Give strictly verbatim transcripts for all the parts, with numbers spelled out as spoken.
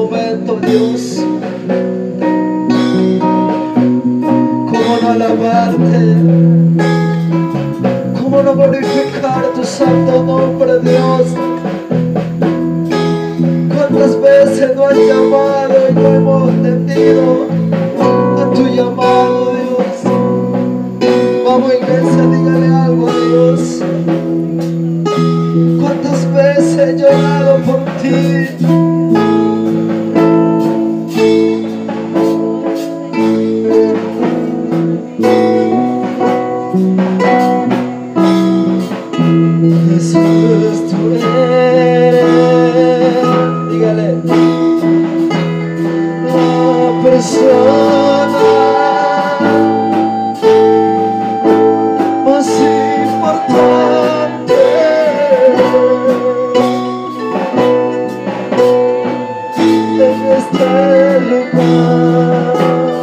momento, Dios. ¿Cómo no alabarte? ¿Cómo no glorificar tu santo nombre, Dios? ¿Cuántas veces no has llamado y no hemos atendido a tu llamado, Dios? Vamos, iglesia, dígale algo a Dios. ¿Cuántas veces he llorado por ti? Jesús, tú eres, dígale, la persona más importante en este lugar.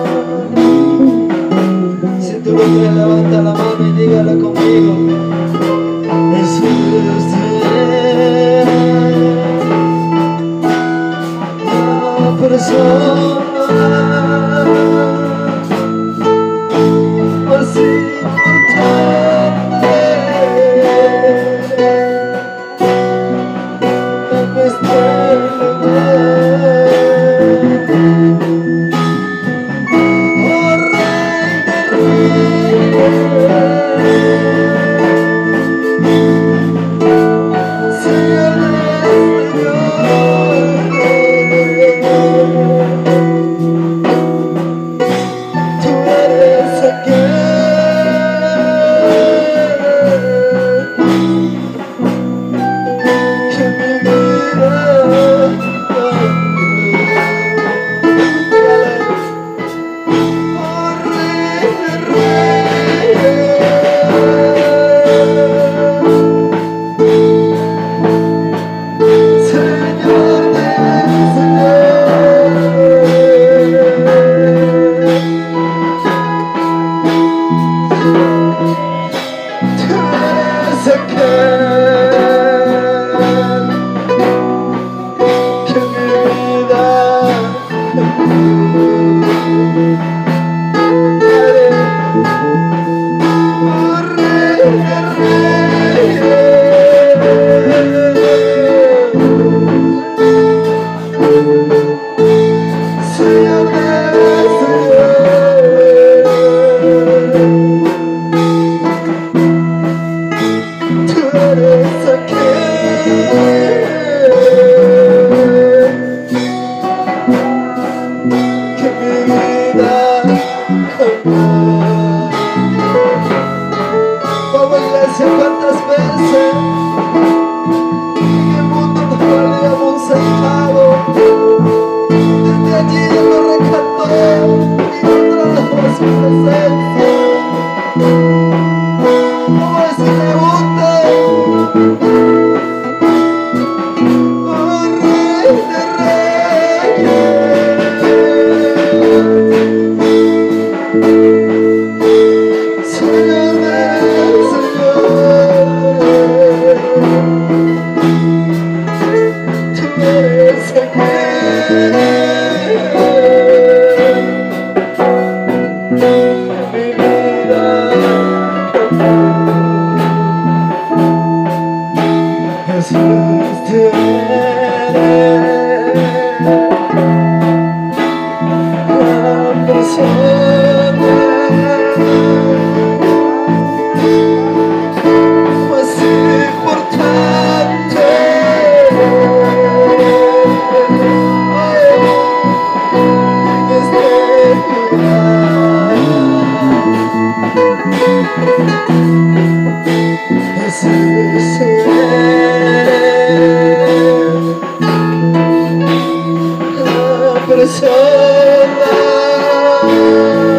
Si tú lo crees, levanta la mano y dígalo conmigo. Jesús, tú eres la persona más importante en este lugar. Oh, Rey de Reyes, persona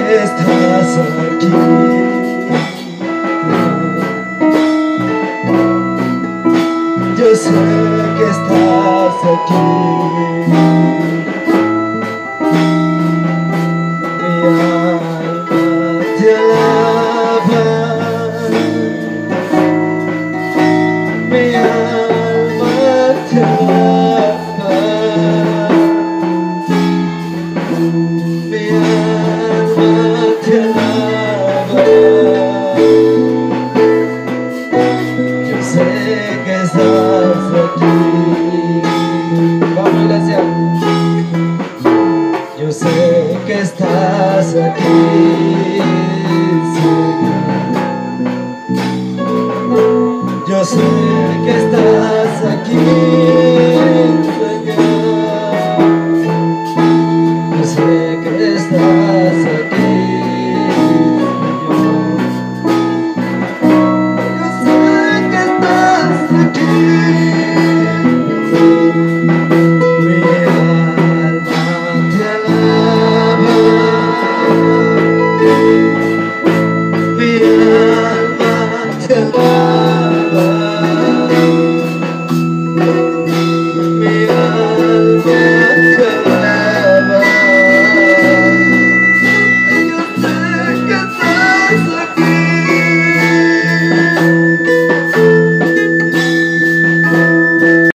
estás aquí. Yo sé que estás aquí. Mi alma te alaba. Mi alma te alaba. Mi alma te alaba. Yo sé que estás aquí. Vamos, iglesia. Yo sé que estás aquí, Señor. Yo sé que estás aquí.